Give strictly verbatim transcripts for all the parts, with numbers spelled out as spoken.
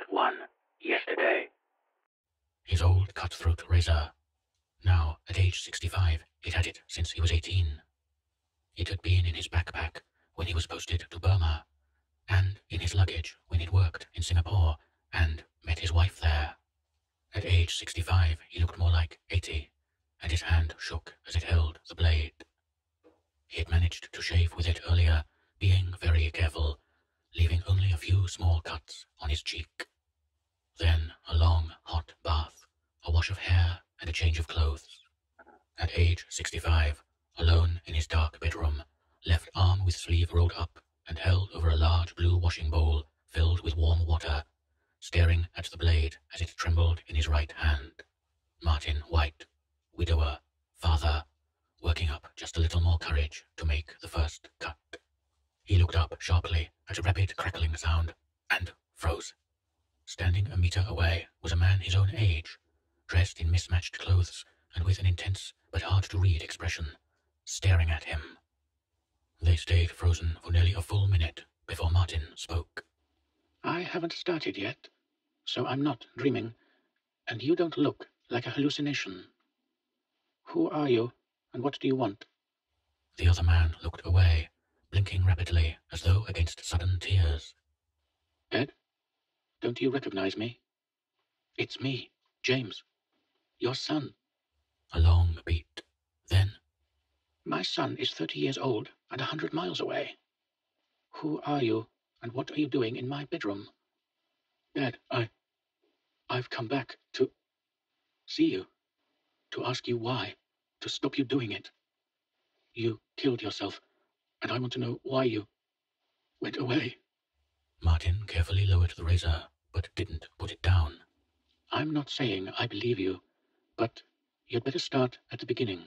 one yesterday. His old cutthroat razor. Now, at age sixty-five, he'd had it since he was eighteen. It had been in his backpack when he was posted to Burma, and in his luggage when he'd worked in Singapore and met his wife there. At age sixty-five, he looked more like eighty, and his hand shook as it held the blade. He had managed to shave with it earlier, being very careful, leaving only a few small cuts on his cheek. Then a long, hot bath, a wash of hair, and a change of clothes. At age sixty-five, alone in his dark bedroom, left arm with sleeve rolled up and held over a large blue washing bowl filled with warm water, staring at the blade as it trembled in his right hand. Martin White, widower, father, working up just a little more courage to make the first cut. He looked up sharply at a rapid crackling sound and froze. Standing a meter away was a man his own age, dressed in mismatched clothes and with an intense but hard-to-read expression, staring at him. They stayed frozen for nearly a full minute before Martin spoke. I haven't started yet, so I'm not dreaming, and you don't look like a hallucination. Who are you, and what do you want? The other man looked away, blinking rapidly as though against sudden tears. Ed? Don't you recognize me? It's me, James. Your son. A long beat. Then, My son is thirty years old and a hundred miles away. Who are you, and what are you doing in my bedroom? Dad, I... I've come back to... see you. To ask you why. To stop you doing it. You killed yourself, and I want to know why you... went away. Martin carefully lowered the razor, but didn't put it down. I'm not saying I believe you, but you'd better start at the beginning.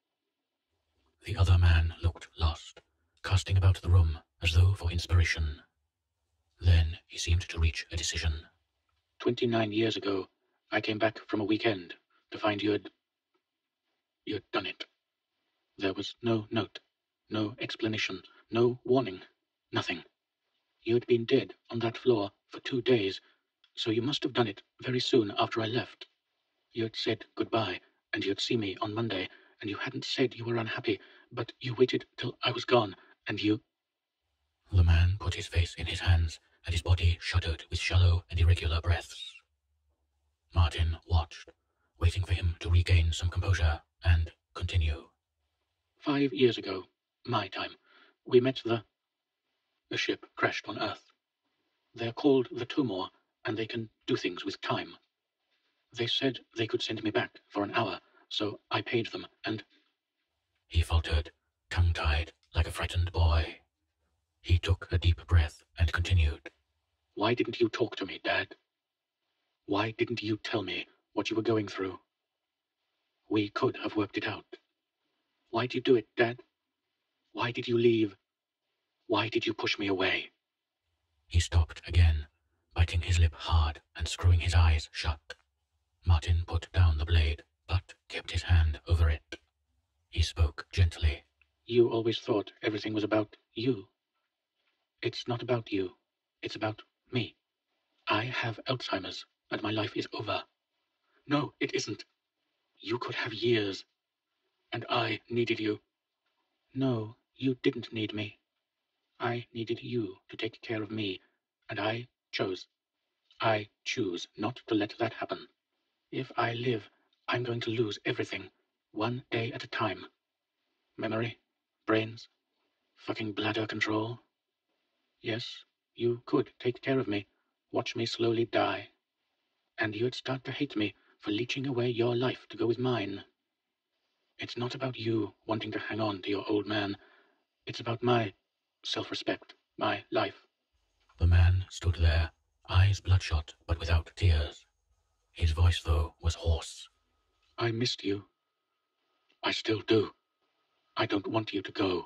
The other man looked lost, casting about the room as though for inspiration. Then he seemed to reach a decision. Twenty-nine years ago, I came back from a weekend to find you'd... you'd done it. There was no note, no explanation, no warning, nothing. You'd been dead on that floor for two days, so you must have done it very soon after I left. You'd said goodbye, and you'd see me on Monday, and you hadn't said you were unhappy, but you waited till I was gone, and you... The man put his face in his hands, and his body shuddered with shallow and irregular breaths. Martin watched, waiting for him to regain some composure and continue. Five years ago, my time, we met the... The ship crashed on Earth. They're called the Tomor, and they can do things with time. They said they could send me back for an hour, so I paid them, and... He faltered, tongue-tied, like a frightened boy. He took a deep breath and continued. Why didn't you talk to me, Dad? Why didn't you tell me what you were going through? We could have worked it out. Why'd you do it, Dad? Why did you leave? Why did you push me away? He stopped again, biting his lip hard and screwing his eyes shut. Martin put down the blade, but kept his hand over it. He spoke gently. You always thought everything was about you. It's not about you. It's about me. I have Alzheimer's, and my life is over. No, it isn't. You could have years. And I needed you. No, you didn't need me. I needed you to take care of me, and I chose. I choose not to let that happen. If I live, I'm going to lose everything, one day at a time. Memory, brains, fucking bladder control. Yes, you could take care of me, watch me slowly die. And you'd start to hate me for leeching away your life to go with mine. It's not about you wanting to hang on to your old man. It's about my self-respect, my life. The man stood there, eyes bloodshot but without tears. His voice, though, was hoarse. I missed you. I still do. I don't want you to go.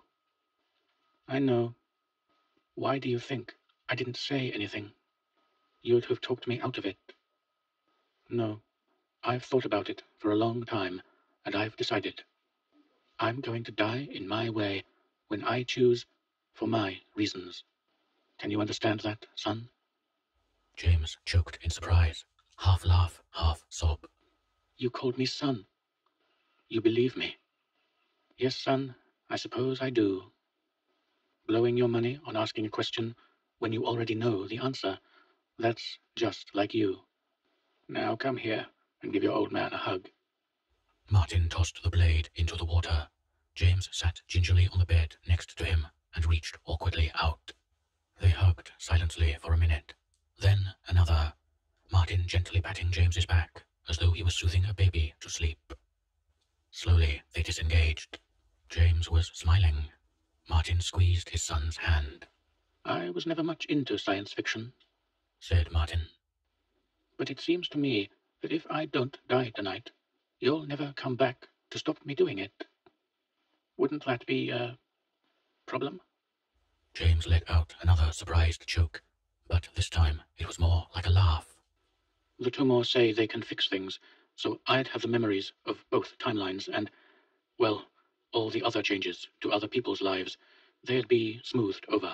I know. Why do you think I didn't say anything? You'd have talked me out of it. No, I've thought about it for a long time, and I've decided. I'm going to die in my way, when I choose, for my reasons. Can you understand that, son? James choked in surprise, half laugh, half sob. You called me son. You believe me? Yes, son, I suppose I do. Blowing your money on asking a question when you already know the answer, that's just like you. Now come here and give your old man a hug. Martin tossed the blade into the water. James sat gingerly on the bed next to him and reached awkwardly out. They hugged silently for a minute. Then another, Martin gently patting James's back as though he was soothing a baby to sleep. Slowly they disengaged. James was smiling. Martin squeezed his son's hand. I was never much into science fiction, said Martin. But it seems to me that if I don't die tonight, you'll never come back to stop me doing it. Wouldn't that be a problem? James let out another surprised choke, but this time it was more like a laugh. The Tomor say they can fix things, so I'd have the memories of both timelines and, well, all the other changes to other people's lives. They'd be smoothed over.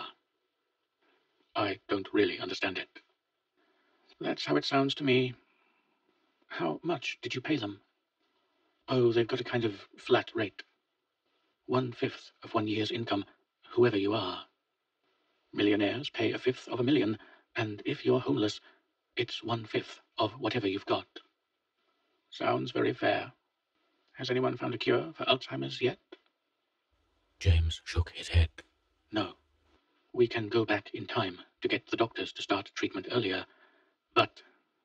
I don't really understand it. That's how it sounds to me. How much did you pay them? Oh, they've got a kind of flat rate. One-fifth of one year's income, whoever you are. Millionaires pay a fifth of a million, and if you're homeless, it's one-fifth of whatever you've got. Sounds very fair. Has anyone found a cure for Alzheimer's yet? James shook his head. No. We can go back in time to get the doctors to start treatment earlier, but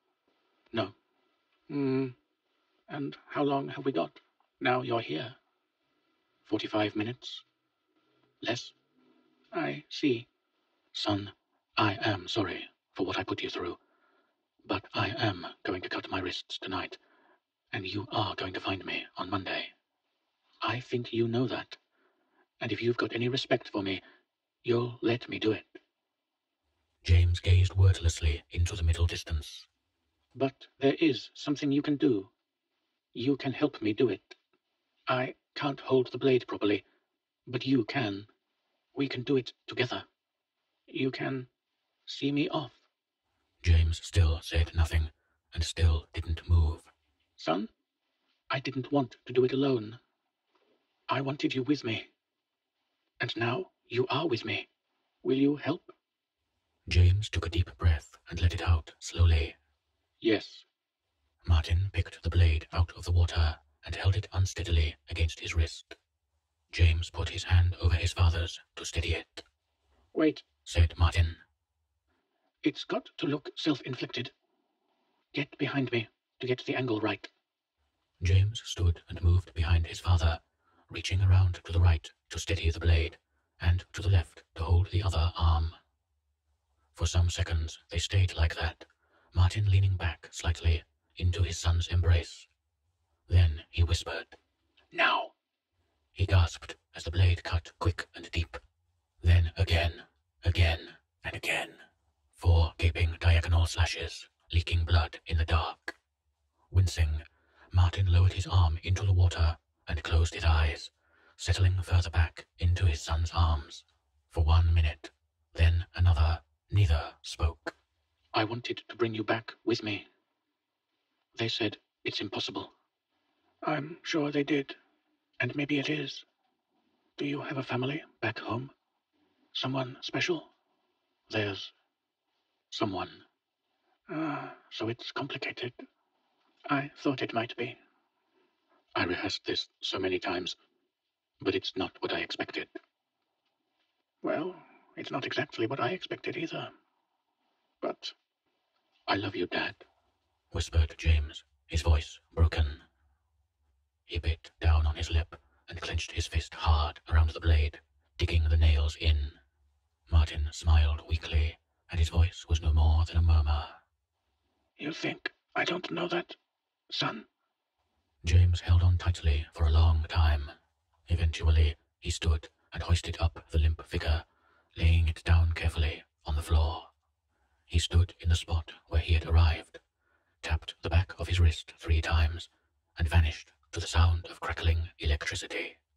no. Hmm. And how long have we got? Now you're here. Forty-five minutes? Less? I see. Son, I am sorry for what I put you through, but I am going to cut my wrists tonight, and you are going to find me on Monday. I think you know that, and if you've got any respect for me, you'll let me do it. James gazed wordlessly into the middle distance. But there is something you can do. You can help me do it. I can't hold the blade properly, but you can. We can do it together. You can see me off. James still said nothing, and still didn't move. Son, I didn't want to do it alone. I wanted you with me. And now you are with me. Will you help? James took a deep breath and let it out slowly. Yes. Martin picked the blade out of the water and held it unsteadily against his wrist. James put his hand over his father's to steady it. Wait, said Martin. It's got to look self-inflicted. Get behind me to get the angle right. James stood and moved behind his father, reaching around to the right to steady the blade, and to the left to hold the other arm. For some seconds they stayed like that, Martin leaning back slightly into his son's embrace. Then he whispered, "Now!" He gasped as the blade cut quick and deep. Then again, again, and again. Four gaping diagonal slashes, leaking blood in the dark. Wincing, Martin lowered his arm into the water and closed his eyes, settling further back into his son's arms. For one minute, then another, neither spoke. I wanted to bring you back with me. They said it's impossible. I'm sure they did, and maybe it is. Do you have a family back home? Someone special? There's someone. Ah, so it's complicated. I thought it might be. I rehearsed this so many times, but it's not what I expected. Well, it's not exactly what I expected either. But I love you, Dad, whispered James, his voice broken. He bit down on his lip and clenched his fist hard around the blade, digging the nails in. Martin smiled weakly, and his voice was no more than a murmur. You think I don't know that, son? James held on tightly for a long time. Eventually, he stood and hoisted up the limp figure, laying it down carefully on the floor. He stood in the spot where he had arrived, tapped the back of his wrist three times, and vanished to the sound of crackling electricity.